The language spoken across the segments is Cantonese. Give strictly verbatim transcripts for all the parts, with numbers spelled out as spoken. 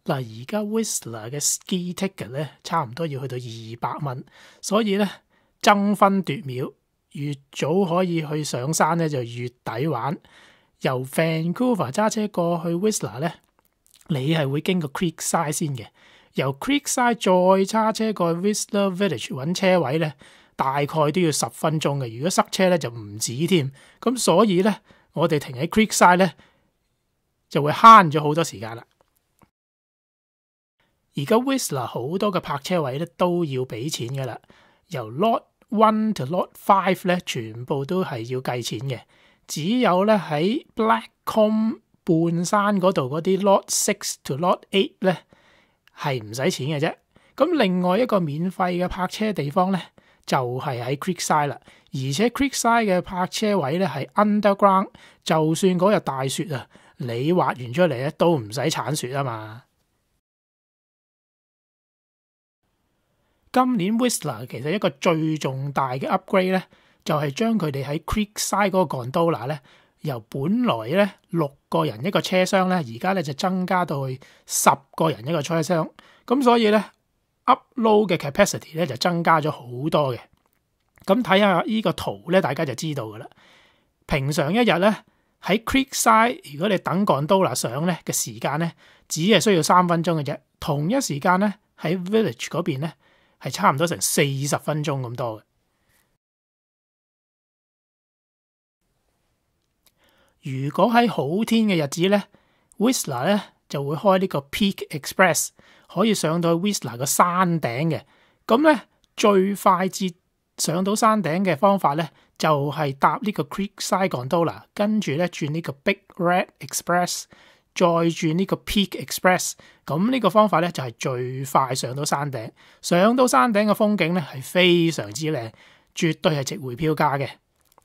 嗱，而家 Whistler 嘅 ski ticket 咧，差唔多要去到二百蚊，所以咧爭分奪秒，越早可以去上山咧就越抵玩。由 Vancouver 揸車過去 Whistler 咧，你係會經過 Creekside 先嘅，由 Creekside 再揸車過去 Whistler Village 揾車位咧，大概都要十分鐘嘅。如果塞車咧就唔止添，咁所以咧我哋停喺 Creekside 咧就會慳咗好多時間啦。而家 Whistler 好多嘅泊車位咧都要俾錢㗎啦，由 Lot One 到 Lot Five 咧全部都係要計錢嘅，只有咧喺 Blackcomb 半山嗰度嗰啲 Lot Six 到 Lot Eight 咧係唔使錢嘅啫。咁另外一個免費嘅泊車地方咧就係喺 Creekside 啦，而且 Creekside 嘅泊車位咧係 underground， 就算嗰日大雪啊，你滑完出嚟咧都唔使鏟雪啊嘛。今年 Whistler 其實一個最重大嘅 upgrade 咧，就係將佢哋喺 Creekside 嗰個 gondola 咧，由本來咧六個人一個車廂咧，而家咧就增加到去十個人一個車廂。咁所以咧 upload 嘅 capacity 咧就增加咗好多嘅。咁睇下呢個圖咧，大家就知道噶啦。平常一日咧喺 Creekside， 如果你等 gondola 上咧嘅時間咧，只係需要三分鐘嘅啫。同一時間咧喺 Village 嗰邊咧，係差唔多成四十分鐘咁多嘅。如果喺好天嘅日子咧 ，Whistler 咧就會開呢個 Peak Express， 可以上到去 Whistler 個山頂嘅。咁咧最快捷上到山頂嘅方法咧，就係、是、搭呢個 Creekside Gondola， 跟住咧轉呢個 Big Red Express， 再轉呢個 Peak Express。咁呢個方法咧就係、是、最快上到山頂。上到山頂嘅風景咧係非常之靚，絕對係值回票價嘅。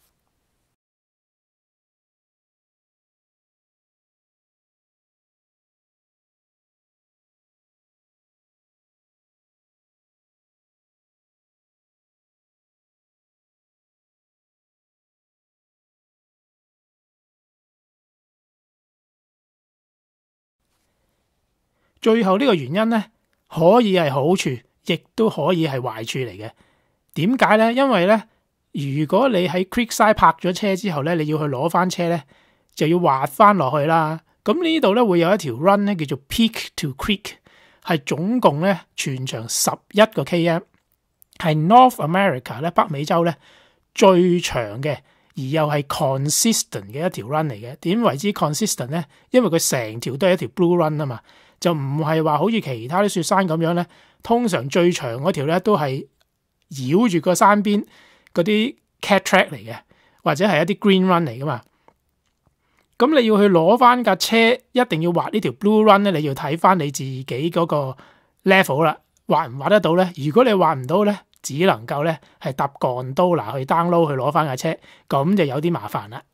最後呢個原因咧，可以係好處，亦都可以係壞處嚟嘅。點解咧？因為咧，如果你喺 Creekside 泊咗車之後咧，你要去攞翻車咧，就要滑翻落去啦。咁呢度咧會有一條 run 咧，叫做 Peak to Creek， 係總共咧全長十一個 km， 係 North America 咧北美洲咧最長嘅，而又係 consistent 嘅一條 run 嚟嘅。點為之 consistent 咧？因為佢成條都係一條 blue run 啊嘛。就唔係話好似其他啲雪山咁樣咧，通常最長嗰條咧都係繞住個山邊嗰啲 cat track 嚟嘅，或者係一啲 green run 嚟噶嘛。咁你要去攞翻架車，一定要滑呢條 blue run 咧，你要睇翻你自己嗰個 level 啦，滑唔滑得到咧？如果你滑唔到咧，只能夠咧係搭 gondola去 download 去攞翻架車，咁就有啲麻煩啦。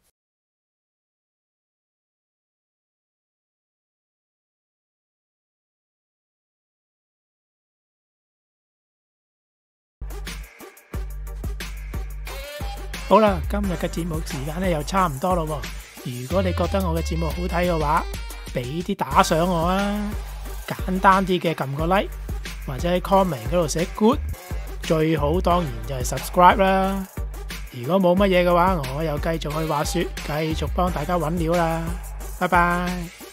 好啦，今日嘅節目時間咧又差唔多咯喎。如果你覺得我嘅節目好睇嘅話，俾啲打賞我啊，簡單啲嘅撳個 like， 或者喺 comment 嗰度寫 good， 最好當然就係 subscribe 啦。如果冇乜嘢嘅話，我又繼續去滑雪，繼續幫大家揾料啦。拜拜。